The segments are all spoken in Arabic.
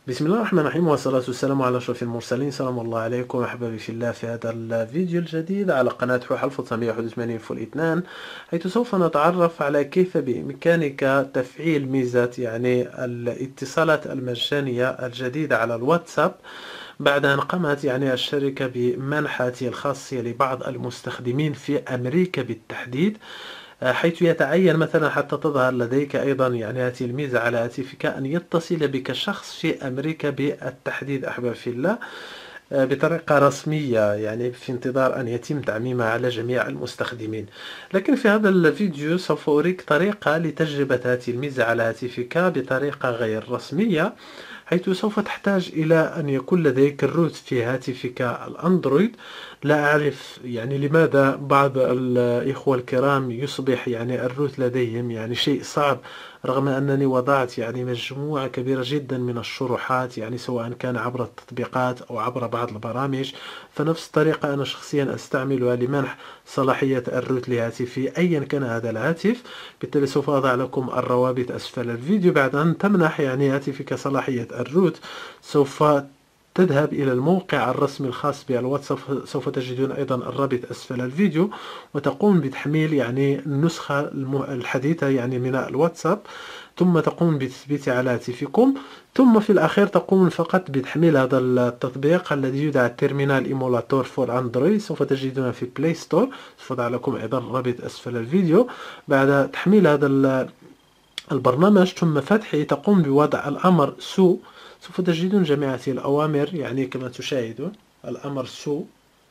بسم الله الرحمن الرحيم، والصلاة والسلام على أشرف المرسلين. سلام الله عليكم أحبابي في الله، في هذا الفيديو الجديد على قناة حوح 1981 حيث سوف نتعرف على كيف بإمكانك تفعيل ميزة الاتصالات المجانية الجديدة على الواتساب بعد أن قامت الشركة بمنح الخاصية لبعض المستخدمين في أمريكا بالتحديد، حيث يتعين مثلا حتى تظهر لديك أيضا هذه الميزة على هاتفك أن يتصل بك شخص في أمريكا بالتحديد أحباب في الله بطريقة رسمية، في انتظار أن يتم تعميمها على جميع المستخدمين. لكن في هذا الفيديو سوف أريك طريقة لتجربة هذه الميزة على هاتفك بطريقة غير رسمية، حيث سوف تحتاج إلى أن يكون لديك الروت في هاتفك الأندرويد. لا أعرف لماذا بعض الإخوة الكرام يصبح الروت لديهم شيء صعب، رغم أنني وضعت مجموعة كبيرة جدا من الشروحات، سواء كان عبر التطبيقات أو عبر بعض البرامج. فنفس الطريقة أنا شخصيا أستعملها لمنح صلاحية الروت لهاتفي أيا كان هذا الهاتف. بالتالي سوف أضع لكم الروابط أسفل الفيديو. بعد أن تمنح هاتفك صلاحية الروت، سوف تذهب إلى الموقع الرسمي الخاص بالواتساب، سوف تجدون أيضا الرابط أسفل الفيديو، وتقوم بتحميل النسخة الحديثة من الواتساب، ثم تقوم بتثبيته على هاتفكم. ثم في الأخير تقوم فقط بتحميل هذا التطبيق الذي يدعى تيرمينال إيمولاتور فور أندرويد، سوف تجدونه في بلاي ستور. سوف أضع لكم أيضا الرابط أسفل الفيديو. بعد تحميل هذا البرنامج ثم فتحه، تقوم بوضع الأمر سو. سوف تجدون جميع هذه الأوامر كما تشاهدون، الأمر سو.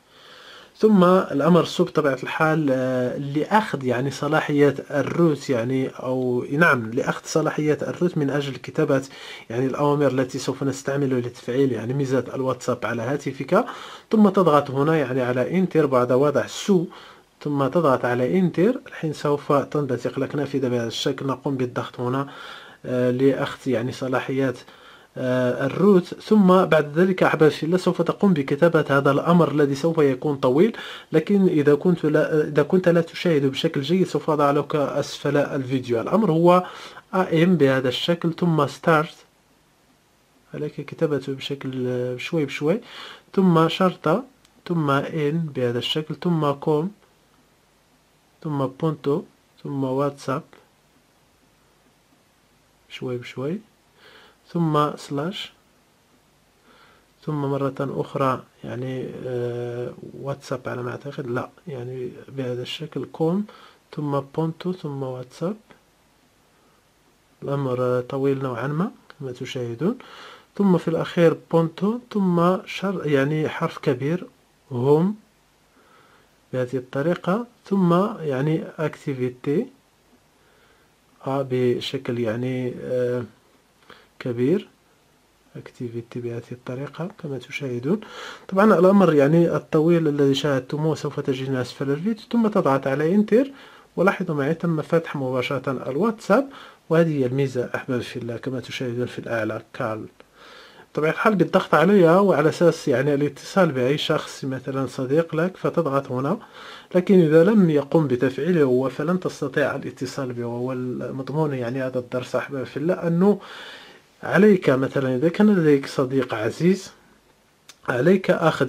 ثم الأمر سو بطبيعة الحال لأخذ صلاحية الروت، أو نعم لأخذ صلاحية الروت من أجل كتابة الأوامر التي سوف نستعملها لتفعيل ميزة الواتساب على هاتفك. ثم تضغط هنا على انتر بعد وضع سو، ثم تضغط على انتر. الحين سوف تنبثق لك نافذة بهذا الشكل. نقوم بالضغط هنا لأخذ صلاحيات الروت. ثم بعد ذلك أحباب في الله سوف تقوم بكتابة هذا الأمر الذي سوف يكون طويل، لكن إذا كنت لا تشاهد بشكل جيد سوف أضع لك أسفل الفيديو. الأمر هو AM بهذا الشكل، ثم start، عليك كتابته بشكل شوي بشوي، ثم شرطة، ثم in بهذا الشكل، ثم com، ثم بونتو، ثم واتساب شوي بشوي، ثم سلاش، ثم مرة أخرى واتساب على ما أعتقد، لا بهذا الشكل كوم، ثم بونتو، ثم واتساب. الأمر طويل نوعا ما كما تشاهدون. ثم في الأخير بونتو، ثم حرف كبير هوم بهذه الطريقة، ثم اكتيفيتي بشكل كبير، اكتيفيتي بهذه الطريقة كما تشاهدون. طبعا الأمر الطويل الذي شاهدتموه سوف تجدونه أسفل الفيديو، ثم تضغط على انتر. ولاحظوا معي تم فتح مباشرة الواتساب، وهذه هي الميزة أحباب في الله كما تشاهدون في الأعلى كارل. طبعا الحال بالضغط عليها وعلى أساس الاتصال بأي شخص مثلا صديق لك فتضغط هنا، لكن إذا لم يقم بتفعيله هو فلن تستطيع الاتصال به. والمضمون هذا الدرس أحباب في الله أنه عليك مثلا إذا كان لديك صديق عزيز، عليك أخذ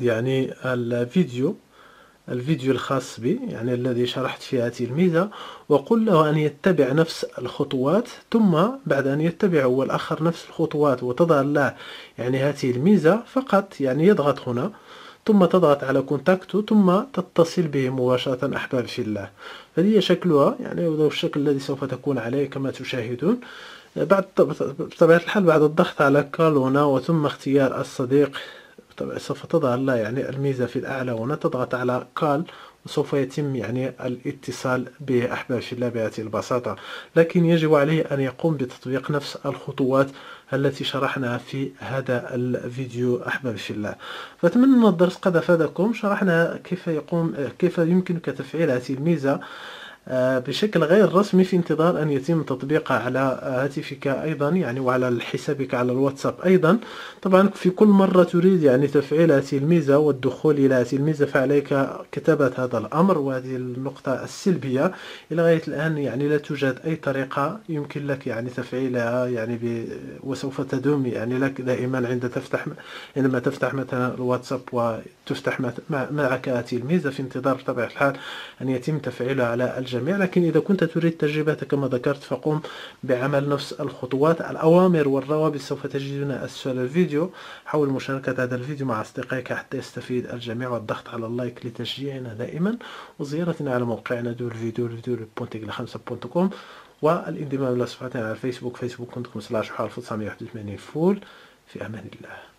الفيديو الخاص بي الذي شرحت فيه هذه الميزة، وقل له أن يتبع نفس الخطوات. ثم بعد أن يتبع هو الآخر نفس الخطوات وتظهر له هذه الميزة، فقط يضغط هنا، ثم تضغط على كونتاكتو، ثم تتصل به مباشرة أحباب في الله. هذه شكلها وهذا الشكل الذي سوف تكون عليه كما تشاهدون. بطبيعة الحال بعد الضغط على كال هنا وثم اختيار الصديق، سوف تظهر له الميزة في الأعلى هنا، تضغط على كال وسوف يتم الاتصال به أحباب في الله بهذه البساطة. لكن يجب عليه أن يقوم بتطبيق نفس الخطوات التي شرحناها في هذا الفيديو أحباب في الله. فأتمنى أن الدرس قد أفادكم. شرحنا كيف يمكنك تفعيل هذه الميزة بشكل غير رسمي في انتظار أن يتم تطبيقها على هاتفك أيضا يعني، وعلى حسابك على الواتساب أيضا. طبعا في كل مرة تريد يعني تفعيل هذه الميزة والدخول إلى هذه الميزة، فعليك كتابة هذا الأمر، وهذه النقطة السلبية. إلى غاية الآن يعني لا توجد أي طريقة يمكن لك يعني تفعيلها يعني وسوف تدوم يعني لك دائما عندما تفتح مثلا الواتساب وتفتح معك هذه الميزة، في انتظار بطبيعة الحال أن يتم تفعيلها على الجميع. لكن إذا كنت تريد تجربة كما ذكرت، فقم بعمل نفس الخطوات. الأوامر والروابط سوف تجدونها أسفل الفيديو. حاول مشاركة هذا الفيديو مع أصدقائك حتى يستفيد الجميع، والضغط على اللايك لتشجيعنا دائما، وزيارتنا على موقعنا www.5.com، والانضمام إلى صفحتنا على الفيسبوك facebook.com/حوالي 981 فول. في أمان الله.